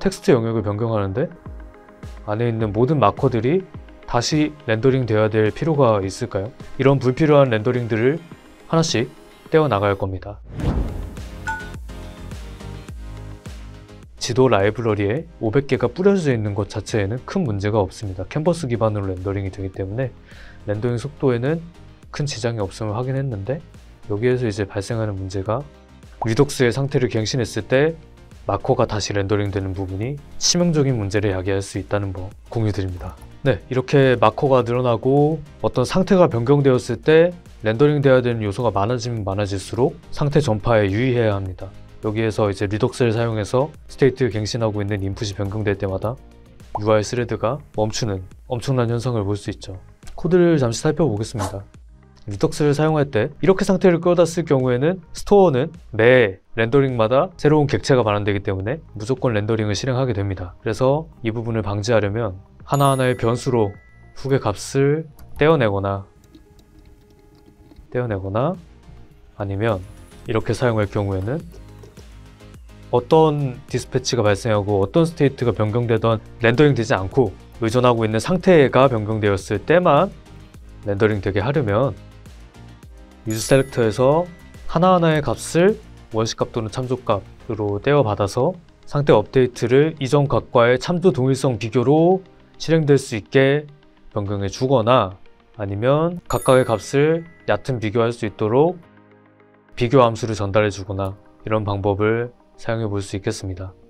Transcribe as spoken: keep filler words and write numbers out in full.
텍스트 영역을 변경하는데 안에 있는 모든 마커들이 다시 렌더링 되어야 될 필요가 있을까요? 이런 불필요한 렌더링들을 하나씩 떼어 나갈 겁니다. 지도 라이브러리에 오백 개가 뿌려져 있는 것 자체에는 큰 문제가 없습니다. 캔버스 기반으로 렌더링이 되기 때문에 렌더링 속도에는 큰 지장이 없음을 확인했는데, 여기에서 이제 발생하는 문제가 리덕스의 상태를 갱신했을 때 마커가 다시 렌더링 되는 부분이 치명적인 문제를 야기할 수 있다는 거 공유드립니다. 네, 이렇게 마커가 늘어나고 어떤 상태가 변경되었을 때 렌더링 되어야 되는 요소가 많아지면 많아질수록 상태 전파에 유의해야 합니다. 여기에서 이제 리덕스를 사용해서 스테이트를 갱신하고 있는 인풋이 변경될 때마다 유아르 스레드가 멈추는 엄청난 현상을 볼 수 있죠. 코드를 잠시 살펴보겠습니다. 리덕스를 사용할 때 이렇게 상태를 끌어다 쓸 경우에는 스토어는 매 렌더링마다 새로운 객체가 반환되기 때문에 무조건 렌더링을 실행하게 됩니다. 그래서 이 부분을 방지하려면 하나하나의 변수로 후계 값을 떼어내거나 떼어내거나 아니면 이렇게 사용할 경우에는 어떤 디스패치가 발생하고 어떤 스테이트가 변경되던 렌더링 되지 않고 의존하고 있는 상태가 변경되었을 때만 렌더링 되게 하려면 유즈 셀렉터에서 하나하나의 값을 원시값 또는 참조값으로 떼어받아서 상태 업데이트를 이전 값과의 참조 동일성 비교로 실행될 수 있게 변경해 주거나, 아니면 각각의 값을 얕은 비교할 수 있도록 비교 함수를 전달해 주거나, 이런 방법을 사용해 볼 수 있겠습니다.